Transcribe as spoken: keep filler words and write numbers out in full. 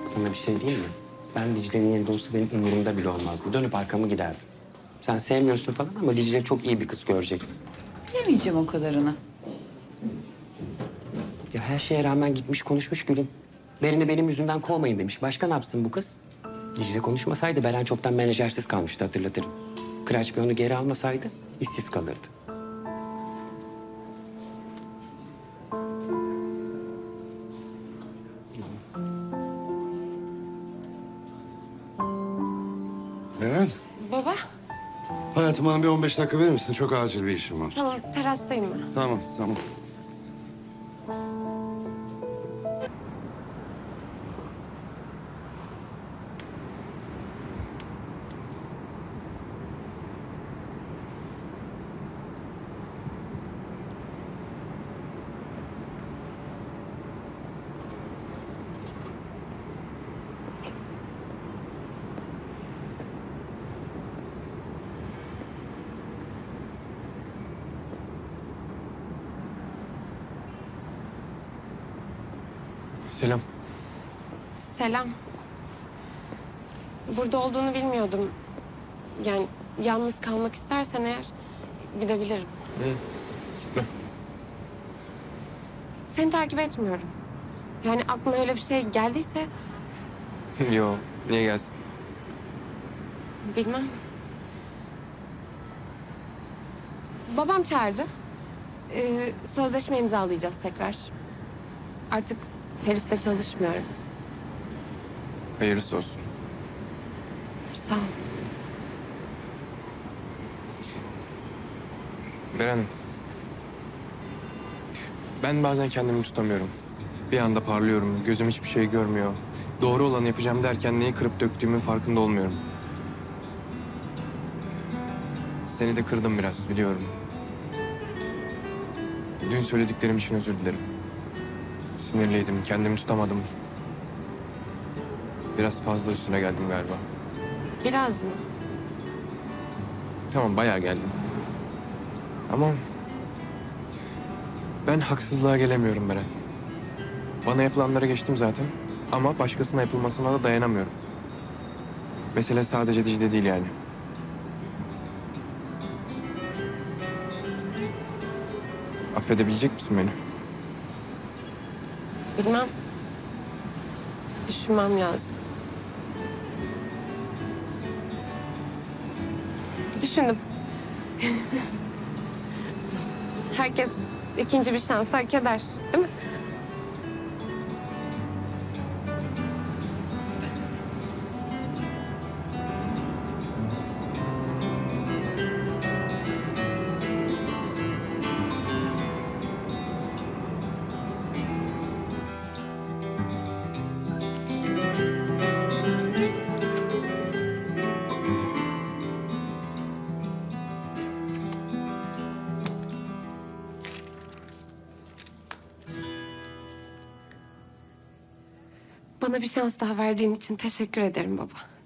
Sana bir şey diyeyim mi? Ben Dicle'nin yerinde olsa benim umurumda bile olmazdı. Dönüp arkamı giderdim. Sen sevmiyorsun falan ama Dicle çok iyi bir kız göreceksin. Yemeyeceğim o kadarını. Ya her şeye rağmen gitmiş konuşmuş Gül'ün. Berin'i benim yüzümden kovmayın demiş. Başka ne yapsın bu kız? Dicle konuşmasaydı Beren çoktan menajersiz kalmıştı, hatırlatırım. Kıraç Bey onu geri almasaydı işsiz kalırdı. Beren, Baba, hayatım bana bir on beş dakika verir misin? Çok acil bir işim var. tamam terastayım ben. Tamam, tamam. Selam. Selam. Burada olduğunu bilmiyordum. Yani yalnız kalmak istersen eğer gidebilirim. Hı, gitme. Seni takip etmiyorum. Yani aklıma öyle bir şey geldiyse Yo, niye gelsin? bilmem. Babam çağırdı. Ee, sözleşme imzalayacağız tekrar. Artık Feris'le çalışmıyorum. Hayırlısı olsun. Sağ ol. Beren, ben bazen kendimi tutamıyorum. Bir anda parlıyorum, gözüm hiçbir şey görmüyor. Doğru olanı yapacağım derken neyi kırıp döktüğümün farkında olmuyorum. Seni de kırdım biraz, biliyorum. Dün söylediklerim için özür dilerim. Sinirliydim, kendimi tutamadım. Biraz fazla üstüne geldim galiba. Biraz mı? Tamam, bayağı geldim. Ama ben haksızlığa gelemiyorum Beren. Bana yapılanları geçtim zaten. Ama başkasına yapılmasına da dayanamıyorum. Mesele sadece Dicle değil yani. Affedebilecek misin beni? Bilmem. Düşünmem lazım. Düşündüm. Herkes ikinci bir şans hak eder, değil mi? Bana bir şans daha verdiğin için teşekkür ederim baba.